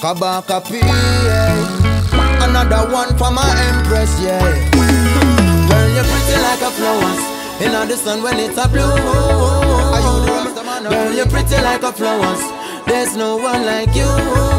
Kabaka P, yeah. Another one for my empress, yeah. Girl, you're pretty like a flowers in the sun when it's a blue. Are you the rasta man? Girl, you're pretty like a flowers. There's no one like you.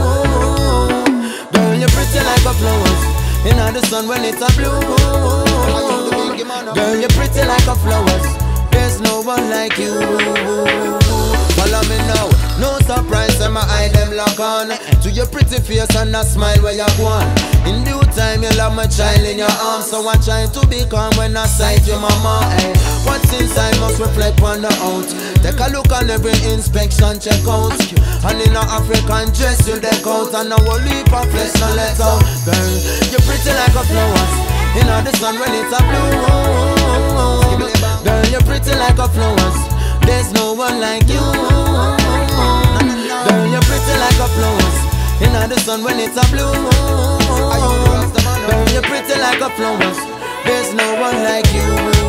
Girl, you're pretty like a flowers in the sun when it's a blue. Girl, you're pretty like a flowers. There's no one like you. Follow me now. No surprise, my eye them lock on to your pretty face and a smile where you go on. In due time, you'll have my child in your arms. So I try to be calm when I sight your mama, eh. What's inside must reflect on the out. Take a look on every inspection, check out. And in an African dress, you deck out. And a whole heap of flesh, no let out. Girl, you're pretty like a flowers in the sun when it's a blue. Girl, you're pretty like a flowers. There's no one like you. Girl, you're pretty like a flowers in the sun when it's a blue. Girl, you're pretty like a flowers. There's no one like you.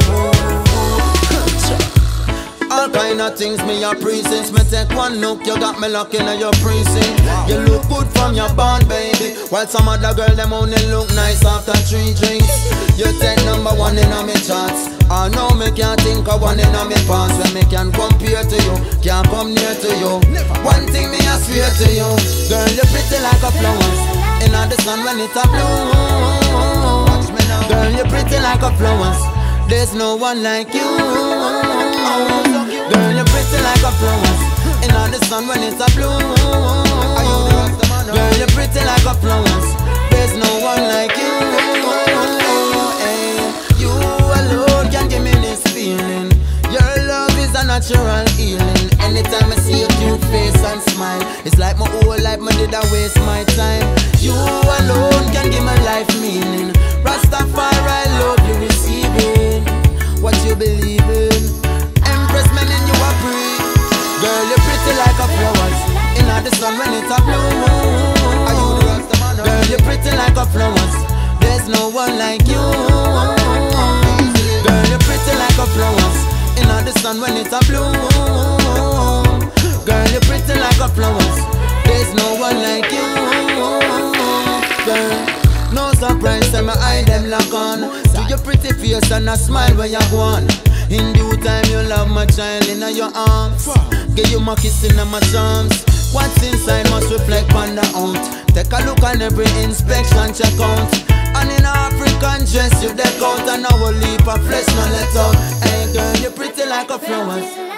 All kind of things me a presence. Me take one look, you got me looking at your precinct. You look good from your bond, baby. While some other girl them only look nice after 3 drinks. You take number 1 in on me charts. I know me can't think of one in on me past. When me can compare to you, can't come near to you. One thing me I swear to you, girl, you're pretty like a flowers in the sun when it's a blue. Girl, you're pretty like a flowers. There's no one like you. Girl, you're pretty like a flowers in the sun when it's a blue. Girl, you're pretty like a flowers. There's no one like you. Hey, you alone can give me this feeling. Your love is a natural healing. Anytime I see your cute face and smile, it's like my whole life I did I waste my time. You alone can give my life meaning. Rastafari love you receiving what you believe in. Empress men in you are free. Girl, you're pretty like a flowers in the sun when it's a blue. Are you the rasta man? Girl, you're pretty like a flowers. There's no one like you. Girl, you're pretty like a flowers in the sun when it's a blue. Girl, you're pretty like a flowers. There's no one like you. Girl, no surprise, my eye them lock on to your pretty face and a smile when you go on. In due time, you love my child in your arms. Give you my kiss in my charms. What's inside must reflect on the out. Take a look on every inspection, check out. And in an African dress, you deck out. And a whole heap of flesh, no let out. Hey girl, you're pretty like a flowers